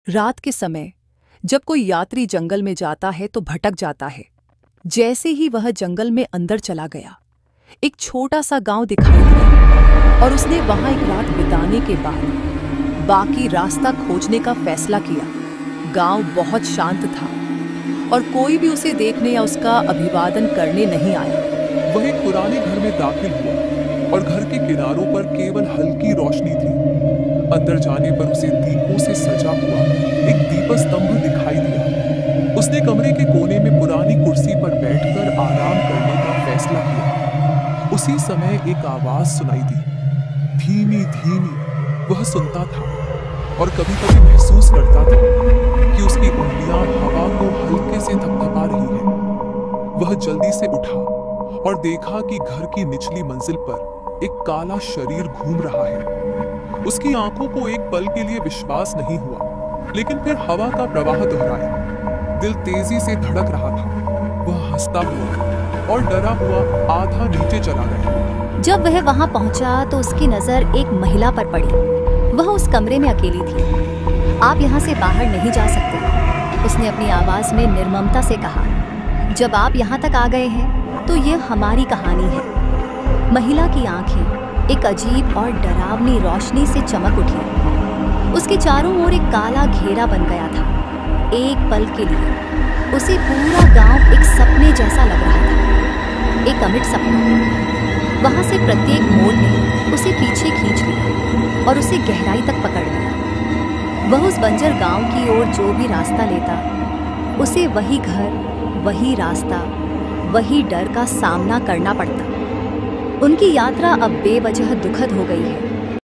रात के समय जब कोई यात्री जंगल में जाता है तो भटक जाता है। जैसे ही वह जंगल में अंदर चला गया, एक छोटा सा गांव दिखाई दिया और उसने वहां एक रात बिताने के बाद बाकी रास्ता खोजने का फैसला किया। गांव बहुत शांत था और कोई भी उसे देखने या उसका अभिवादन करने नहीं आया। वह एक पुराने घर में दाखिल हुआ और घर के किनारों पर केवल हल्की रोशनी थी। अंदर जाने पर उसे दीपों से सजा हुआ एक दीपस्तंभ दिखाई दिया। उसने कमरे के कोने में पुरानी कुर्सी पर बैठकर आराम करने का फैसला किया। उसी समय एक आवाज सुनाई दी, धीमी धीमी। वह सुनता था और कभी कभी महसूस करता था कि उसकी उंगलियां हवा को हल्के से थपथपा रही हैं। वह जल्दी से उठा और देखा कि घर की निचली मंजिल पर एक काला शरीर घूम रहा है। उसकी आंखों को एक पल के लिए विश्वास नहीं हुआ, लेकिन फिर हवा का प्रवाह दोहराया। दिल तेजी से धड़क रहा था। वह हंसता हुआ और डरा हुआ आधा नीचे चला गया। जब वह वहां पहुंचा तो उसकी नजर एक महिला पर पड़ी। वह उस कमरे में अकेली थी। आप यहाँ से बाहर नहीं जा सकते, उसने अपनी आवाज में निर्ममता से कहा। जब आप यहाँ तक आ गए हैं तो यह हमारी कहानी है। महिला की आंखें एक अजीब और डरावनी रोशनी से चमक उठी। उसके चारों ओर एक काला घेरा बन गया था। एक पल के लिए उसे पूरा गांव एक सपने जैसा लग रहा था, एक अमिट सपना। वहां से प्रत्येक मोड़ ने उसे पीछे खींच लिया और उसे गहराई तक पकड़ लिया। वह उस बंजर गांव की ओर जो भी रास्ता लेता, उसे वही घर, वही रास्ता, वही डर का सामना करना पड़ता। उनकी यात्रा अब बेवजह दुखद हो गई है।